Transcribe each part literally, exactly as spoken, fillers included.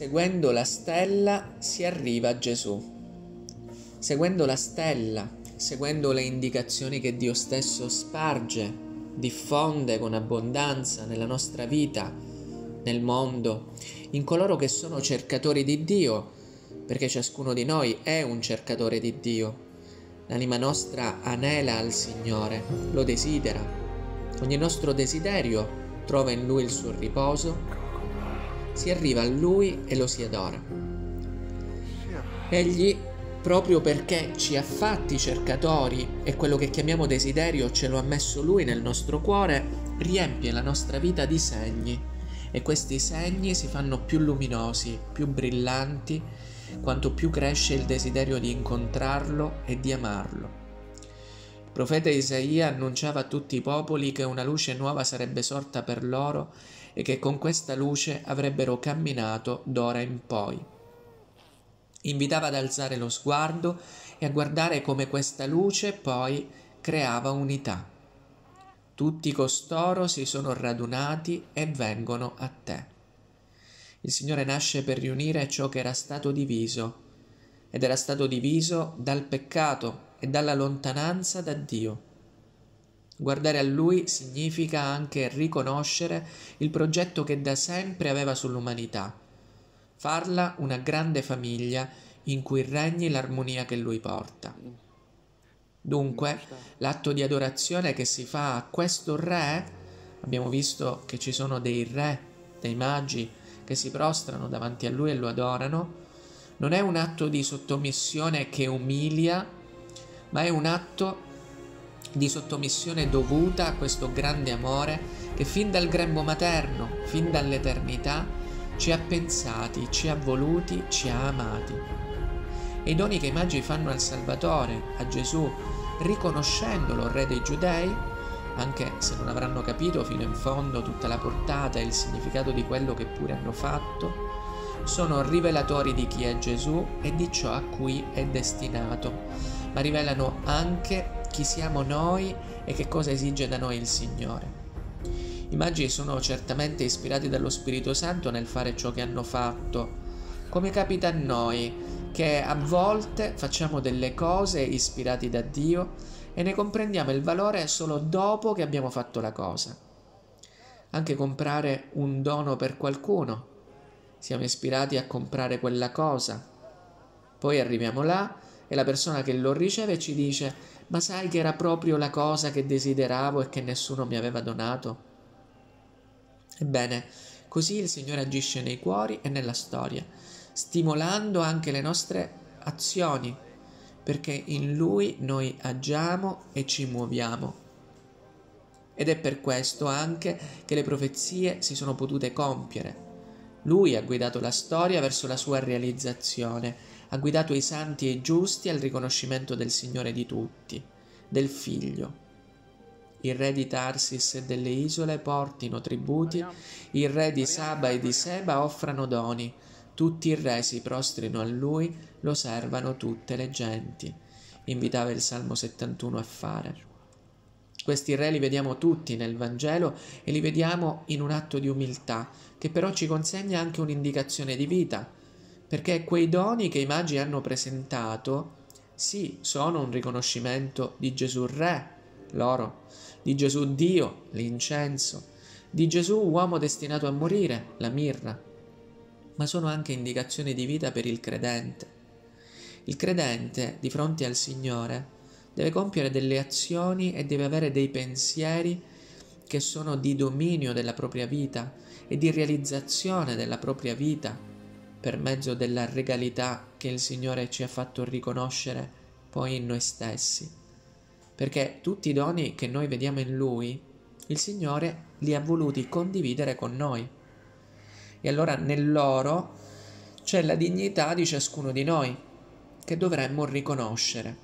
seguendo la stella si arriva a Gesù. Seguendo la stella, seguendo le indicazioni che Dio stesso sparge, diffonde con abbondanza nella nostra vita, nel mondo, in coloro che sono cercatori di Dio, perché ciascuno di noi è un cercatore di Dio. L'anima nostra anela al Signore, lo desidera. Ogni nostro desiderio trova in Lui il suo riposo, si arriva a Lui e lo si adora. Egli, proprio perché ci ha fatti cercatori e quello che chiamiamo desiderio ce lo ha messo Lui nel nostro cuore, riempie la nostra vita di segni, e questi segni si fanno più luminosi, più brillanti, quanto più cresce il desiderio di incontrarlo e di amarlo. Il profeta Isaia annunciava a tutti i popoli che una luce nuova sarebbe sorta per loro e che con questa luce avrebbero camminato d'ora in poi. Invitava ad alzare lo sguardo e a guardare come questa luce poi creava unità. Tutti costoro si sono radunati e vengono a te. Il Signore nasce per riunire ciò che era stato diviso, ed era stato diviso dal peccato e dalla lontananza da Dio. Guardare a Lui significa anche riconoscere il progetto che da sempre aveva sull'umanità, farla una grande famiglia in cui regni l'armonia che Lui porta. Dunque, l'atto di adorazione che si fa a questo Re, abbiamo visto che ci sono dei re, dei magi, che si prostrano davanti a Lui e lo adorano, non è un atto di sottomissione che umilia, ma è un atto di sottomissione dovuta a questo grande amore che fin dal grembo materno, fin dall'eternità, ci ha pensati, ci ha voluti, ci ha amati. E i doni che i magi fanno al Salvatore, a Gesù, riconoscendolo Re dei Giudei, anche se non avranno capito fino in fondo tutta la portata e il significato di quello che pure hanno fatto, sono rivelatori di chi è Gesù e di ciò a cui è destinato, ma rivelano anche chi siamo noi e che cosa esige da noi il Signore. I magi sono certamente ispirati dallo Spirito Santo nel fare ciò che hanno fatto, come capita a noi, che a volte facciamo delle cose ispirati da Dio e ne comprendiamo il valore solo dopo che abbiamo fatto la cosa. Anche comprare un dono per qualcuno, siamo ispirati a comprare quella cosa, poi arriviamo là e la persona che lo riceve ci dice: ma sai che era proprio la cosa che desideravo e che nessuno mi aveva donato? Ebbene, così il Signore agisce nei cuori e nella storia, stimolando anche le nostre azioni, perché in Lui noi agiamo e ci muoviamo. Ed è per questo anche che le profezie si sono potute compiere. Lui ha guidato la storia verso la sua realizzazione, ha guidato i santi e i giusti al riconoscimento del Signore di tutti, del Figlio. Il re di Tarsis e delle isole portino tributi, il re di Saba e di Seba offrano doni, tutti i re si prostrino a lui, lo servano tutte le genti. Invitava il Salmo settantuno a fare. Questi re li vediamo tutti nel Vangelo e li vediamo in un atto di umiltà, che però ci consegna anche un'indicazione di vita, perché quei doni che i magi hanno presentato, sì, sono un riconoscimento di Gesù Re, l'oro, di Gesù Dio, l'incenso, di Gesù uomo destinato a morire, la mirra, ma sono anche indicazioni di vita per il credente. Il credente, di fronte al Signore, deve compiere delle azioni e deve avere dei pensieri che sono di dominio della propria vita e di realizzazione della propria vita per mezzo della regalità che il Signore ci ha fatto riconoscere poi in noi stessi. Perché tutti i doni che noi vediamo in Lui, il Signore li ha voluti condividere con noi. E allora nel loro c'è la dignità di ciascuno di noi, che dovremmo riconoscere.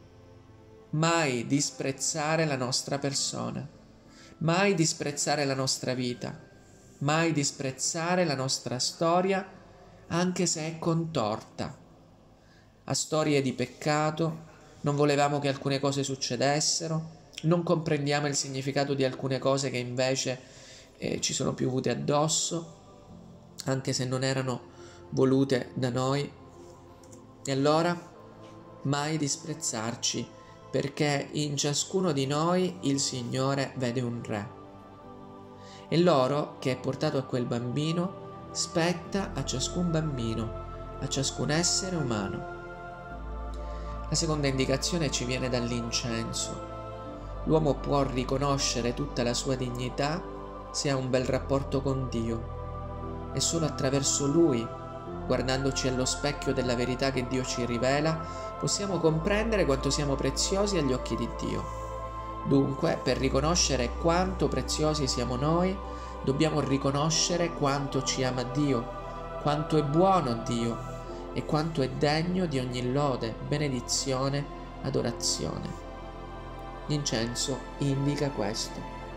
Mai disprezzare la nostra persona, mai disprezzare la nostra vita, mai disprezzare la nostra storia, anche se è contorta. A storie di peccato, non volevamo che alcune cose succedessero, non comprendiamo il significato di alcune cose che invece eh, ci sono piovute addosso, anche se non erano volute da noi. E allora mai disprezzarci, perché in ciascuno di noi il Signore vede un re. E l'oro che è portato a quel bambino spetta a ciascun bambino, a ciascun essere umano. La seconda indicazione ci viene dall'incenso. L'uomo può riconoscere tutta la sua dignità se ha un bel rapporto con Dio, e solo attraverso Lui, guardandoci allo specchio della verità che Dio ci rivela, possiamo comprendere quanto siamo preziosi agli occhi di Dio. Dunque, per riconoscere quanto preziosi siamo noi, dobbiamo riconoscere quanto ci ama Dio, quanto è buono Dio e quanto è degno di ogni lode, benedizione, adorazione. L'incenso indica questo.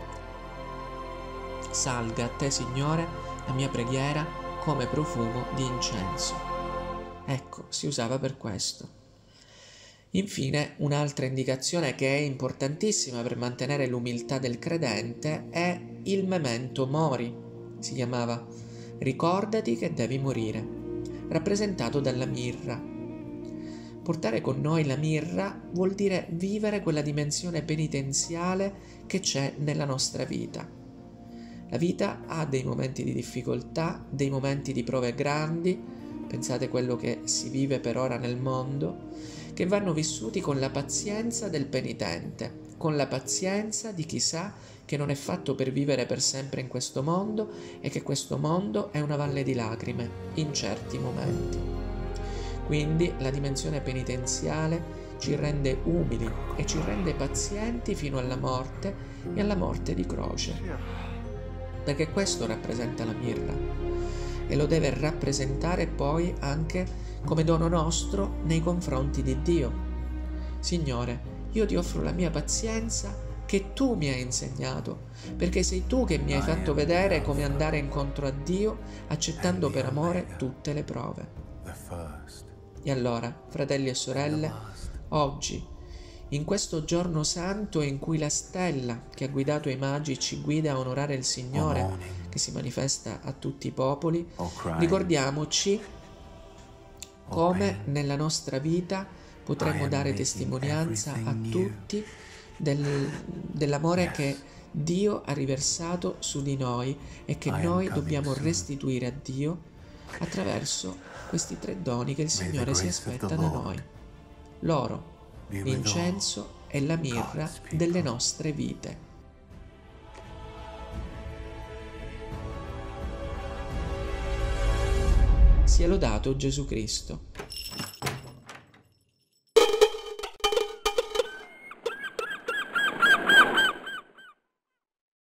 Salga a te, Signore, la mia preghiera come profumo di incenso. Ecco, si usava per questo. Infine, un'altra indicazione che è importantissima per mantenere l'umiltà del credente è il memento mori. Si chiamava ricordati che devi morire, rappresentato dalla mirra. Portare con noi la mirra vuol dire vivere quella dimensione penitenziale che c'è nella nostra vita. La vita ha dei momenti di difficoltà, dei momenti di prove grandi, pensate quello che si vive per ora nel mondo, che vanno vissuti con la pazienza del penitente, con la pazienza di chi sa che non è fatto per vivere per sempre in questo mondo e che questo mondo è una valle di lacrime in certi momenti. Quindi la dimensione penitenziale ci rende umili e ci rende pazienti fino alla morte e alla morte di croce, perché questo rappresenta la mirra e lo deve rappresentare poi anche come dono nostro nei confronti di Dio. Signore, io ti offro la mia pazienza che tu mi hai insegnato, perché sei tu che mi hai fatto vedere come andare incontro a Dio accettando per amore tutte le prove. E allora, fratelli e sorelle, oggi, in questo giorno santo in cui la stella che ha guidato i magi ci guida a onorare il Signore, che si manifesta a tutti i popoli, ricordiamoci come nella nostra vita potremmo dare testimonianza a tutti del, dell'amore che Dio ha riversato su di noi e che noi dobbiamo restituire a Dio attraverso questi tre doni che il Signore si aspetta da noi: l'oro, l'incenso e la mirra delle nostre vite. Sia lodato Gesù Cristo.